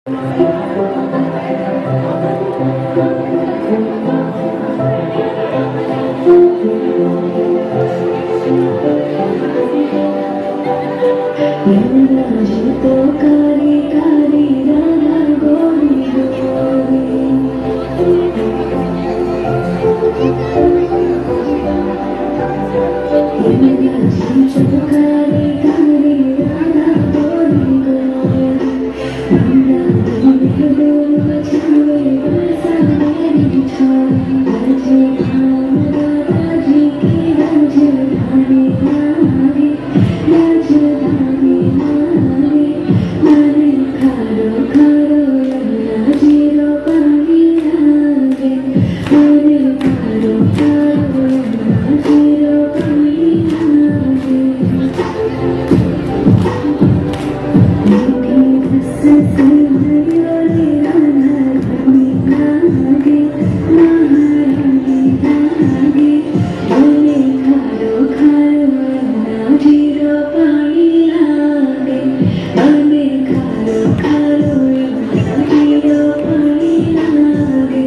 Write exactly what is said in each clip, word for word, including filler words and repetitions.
तो कारी कारी राधा गोरी गोरी तो कारी कारी राधा गोरी गोरी छुए बरसा मेरी छोरी राजे भान राधा जी की राजधानी नारी राजधानी नारी मारे खारो खारो यमुना जीरो पानी लागे मारे खारो खारो यमुना जीरो पानी लागे मीठी रस से हरियाली राधारानी लागे महारानी लागे मारे खारो खारो यमुना जीरो पानी लागे मारे खारो खारो यमुना जीरो पानी लागे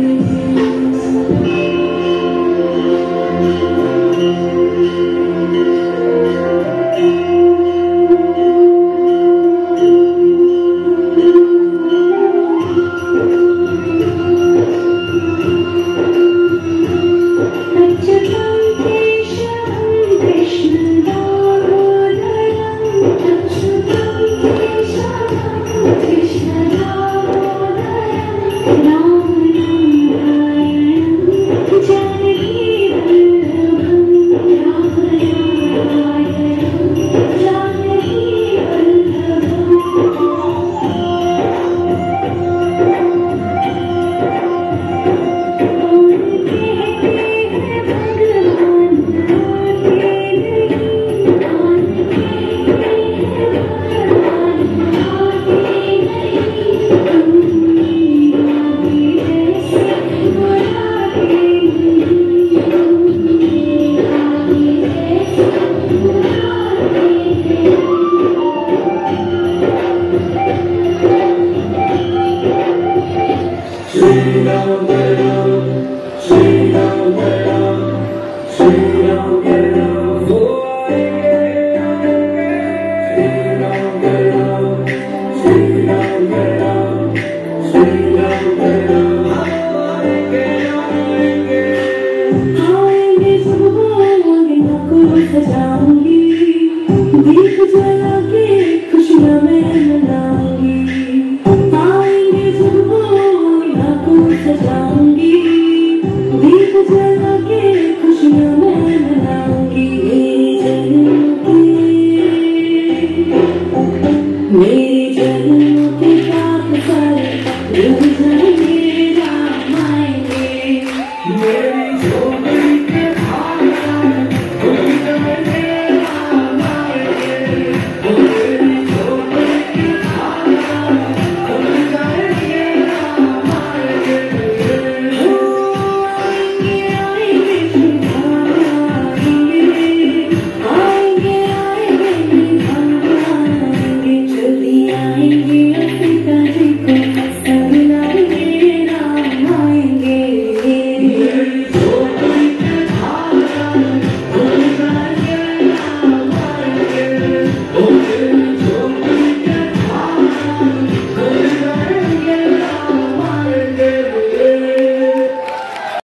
सजाऊंगी दीप जला के खुशियां मैं मनाऊंगी आएंगे जब वो लाखों सजाऊंगी दीप जला के खुशियां